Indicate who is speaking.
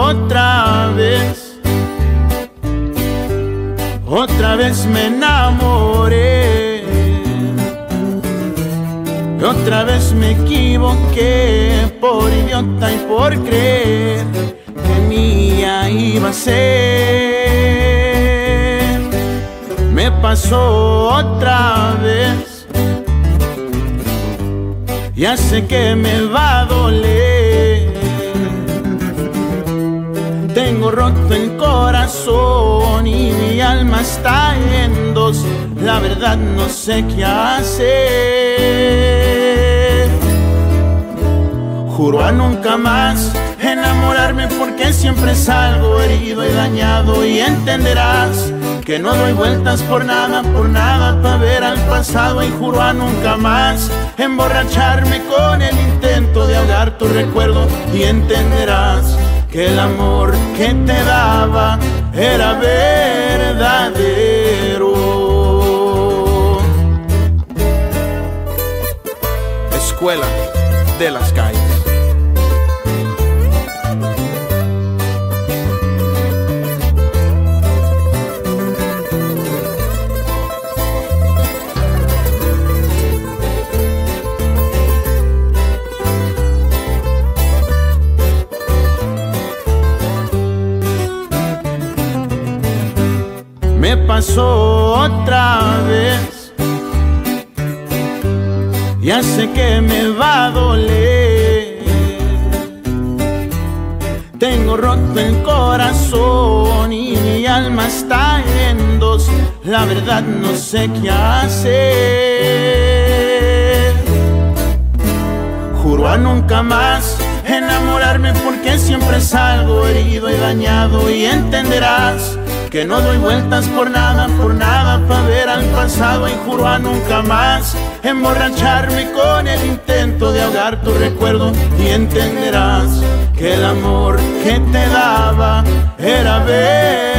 Speaker 1: otra vez me enamoré, y otra vez me equivoqué por idiota y por creer que mía iba a ser. Me pasó otra vez, ya sé que me va a doler. Tengo roto el corazón y mi alma está en dos. La verdad no sé qué hacer. Juro a nunca más enamorarme, porque siempre salgo herido y dañado. Y entenderás que no doy vueltas por nada pa' ver al pasado. Y juro a nunca más emborracharme con el intento de ahogar tu recuerdo. Y entenderás que el amor que te daba era verdadero. Escuela de las calles. Me pasó otra vez, ya sé que me va a doler. Tengo roto el corazón y mi alma está en dos. La verdad no sé qué hacer. Juro a nunca más enamorarme, porque siempre salgo herido y dañado. Y entenderás que no doy vueltas por nada pa' ver al pasado. Y juro a nunca más emborracharme con el intento de ahogar tu recuerdo. Y entenderás que el amor que te daba era verdadero.